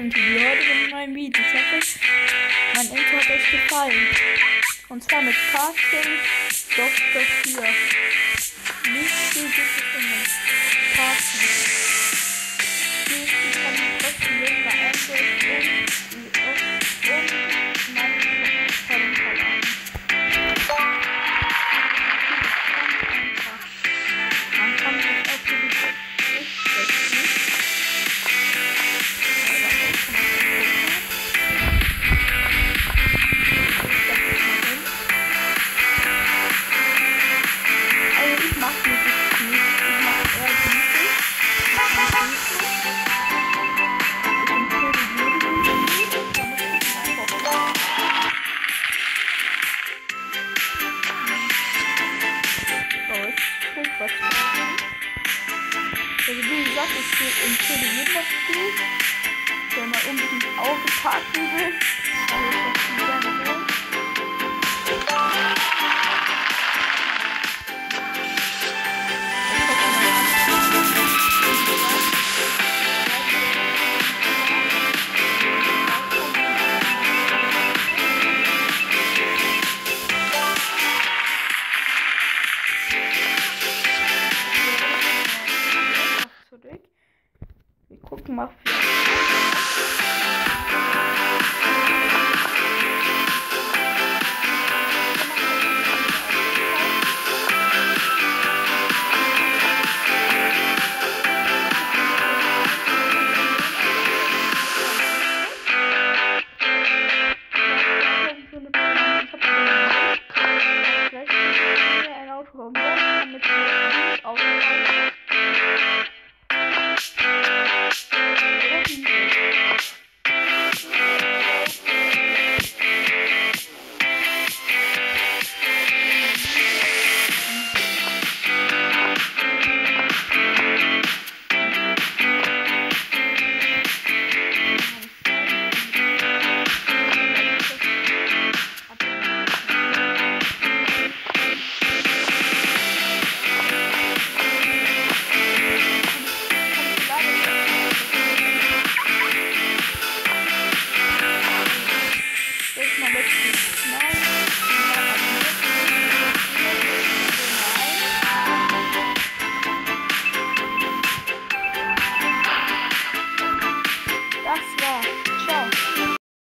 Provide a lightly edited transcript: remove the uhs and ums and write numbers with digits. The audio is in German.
und die heute in meinem Video. Ich hoffe, mein Intro hat euch gefallen. Und zwar mit Casting Dr. 4. Nicht viel gibt es in den Casting. Die kann ich trotzdem lesen bei Android und meine tollen Verlagen. Man kann sich auch für die setzen. Also ich mache nicht so viel. Ich mache eher günstig. Also wie gesagt, ich empfehle jedem das Spiel, der mal unbedingt aufgeparkt will.